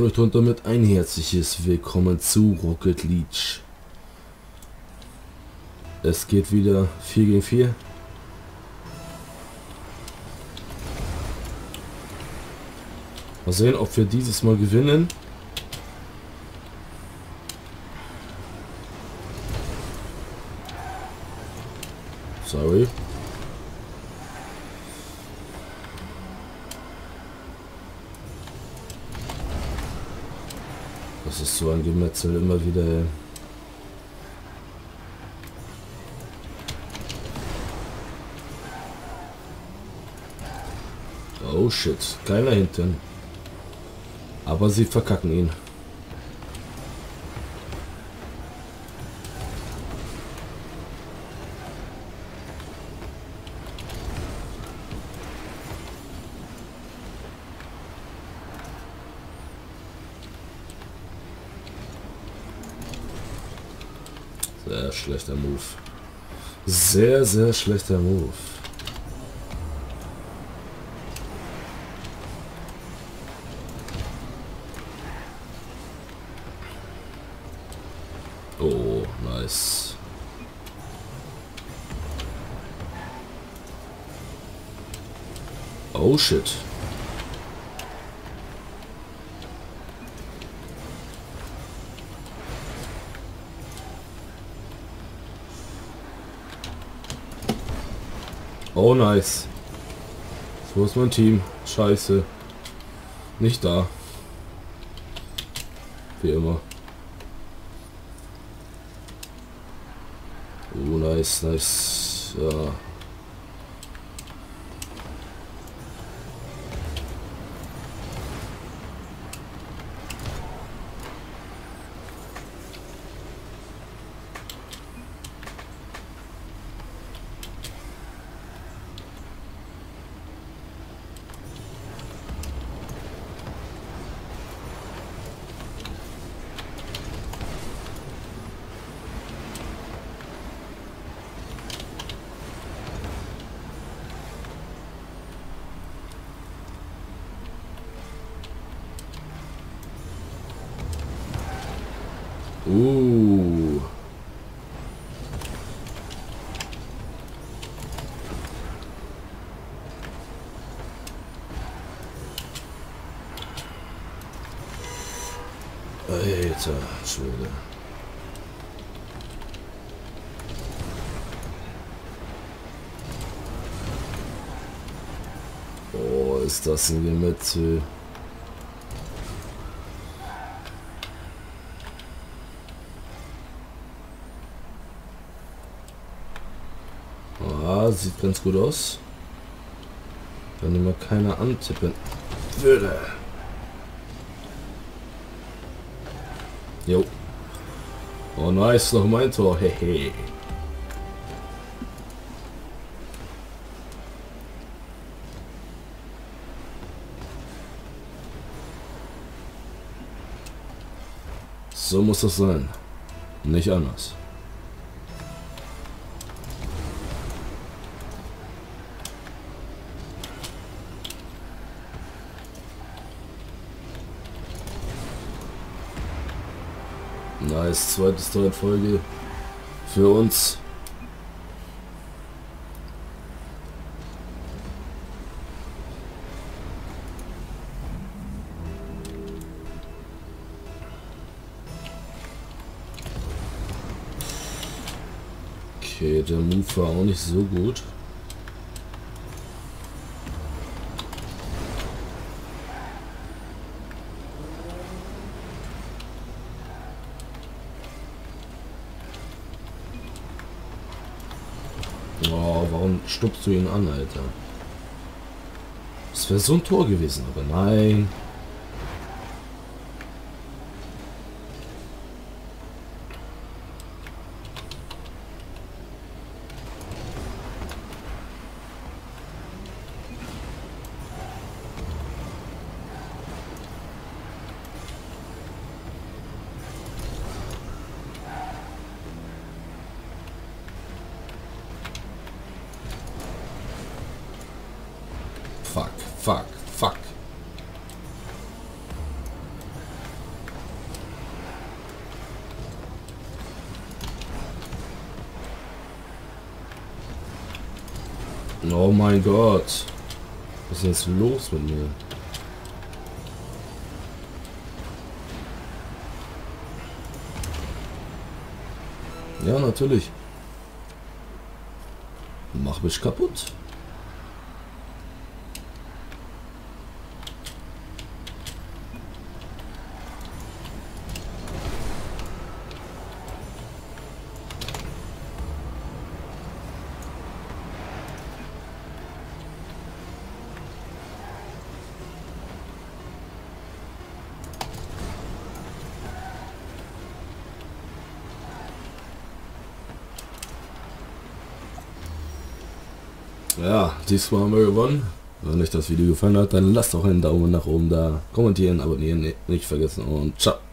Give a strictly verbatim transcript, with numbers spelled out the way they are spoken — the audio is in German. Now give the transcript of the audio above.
Leute, und damit ein herzliches Willkommen zu Rocket League. Es geht wieder vier gegen vier. Mal sehen, ob wir dieses Mal gewinnen. Sorry. Das ist so ein Gemetzel immer wieder. Oh shit, keiner hinten. Aber sie verkacken ihn. Sehr schlechter Move. Sehr, sehr schlechter Move. Oh, nice. Oh shit. Oh nice. So ist mein Team. Scheiße. Nicht da. Wie immer. Oh nice, nice. Ja. Uh. Alter Schwede. Oh, ist das ein Gemetzel. Ah, sieht ganz gut aus. Wenn immer keiner antippen würde. Jo. Oh nice, noch mein Tor. Hehe. So muss das sein. Nicht anders. Nice, zweites Tor in Folge für uns. Okay, der Move war auch nicht so gut. Oh, warum stupst du ihn an, Alter? Das wäre so ein Tor gewesen, aber nein. Fuck, fuck, fuck. Oh mein Gott. Was ist jetzt los mit mir? Ja, natürlich. Mach mich kaputt. Ja, diesmal haben wir gewonnen. Wenn euch das Video gefallen hat, dann lasst doch einen Daumen nach oben da, kommentieren, abonnieren nicht vergessen und ciao.